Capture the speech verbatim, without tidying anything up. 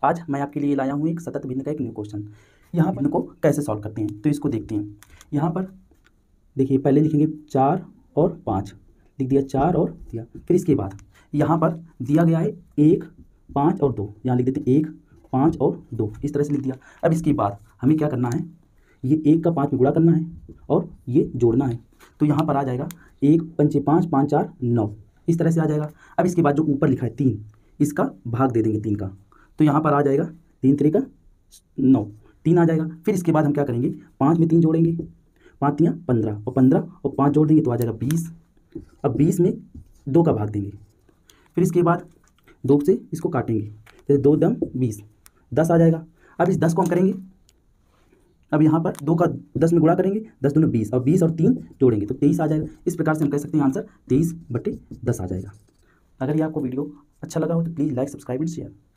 आज मैं आपके लिए लाया हूँ एक सतत भिन्न का एक न्यू क्वेश्चन। यहाँ पर इनको कैसे सॉल्व करते हैं तो इसको देखते हैं। यहाँ पर देखिए पहले लिखेंगे चार और पाँच, लिख दिया चार और दिया। फिर इसके बाद यहाँ पर दिया गया है एक पाँच और दो, यहाँ लिख देते हैं एक पाँच और दो, इस तरह से लिख दिया। अब इसके बाद हमें क्या करना है, ये एक का पाँच में गुणा करना है और ये जोड़ना है। तो यहाँ पर आ जाएगा एक पंचे पाँच, पाँच चार नौ, इस तरह से आ जाएगा। अब इसके बाद जो ऊपर लिखा है तीन, इसका भाग दे देंगे तीन का, तो यहाँ पर आ जाएगा तीन तरीका नौ, तीन आ जाएगा। फिर इसके बाद हम क्या करेंगे, पाँच में तीन जोड़ेंगे, पाँच तियाँ पंद्रह और पंद्रह और पाँच जोड़ देंगे तो आ जाएगा बीस। अब बीस में दो का भाग देंगे, फिर इसके बाद दो से इसको काटेंगे, तो दो दम बीस, दस आ जाएगा। अब इस दस को हम करेंगे, अब यहाँ पर दो का दस में गुणा करेंगे, दस दूनी बीस और बीस और तीन जोड़ेंगे तो तेईस आ जाएगा। इस प्रकार से हम कह सकते हैं आंसर तेईस बटे दस आ जाएगा। अगर ये आपको वीडियो अच्छा लगा हो तो please like subscribe and share.